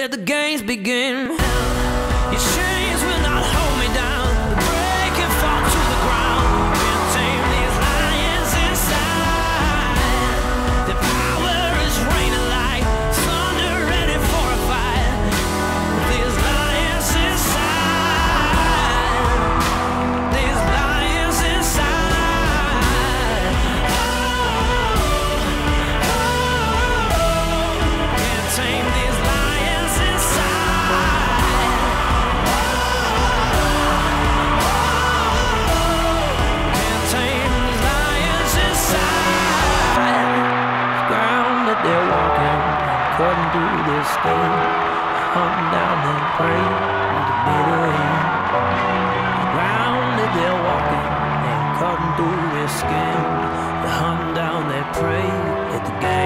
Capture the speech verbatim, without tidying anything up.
let the games begin. Your chains will not hold me down. The break and fall to the ground. Can't tame these lions inside. The power is raining like thunder, ready for a fight. These lions inside. These lions inside. Oh, oh, oh. Can't tame these lions inside. Can't tame these lions inside. Ground that they're walking, cutting through this skin, hunting down that prey with the bitter end. The ground that they're walking and cutting through their skin, they're hunting down their prey at the game.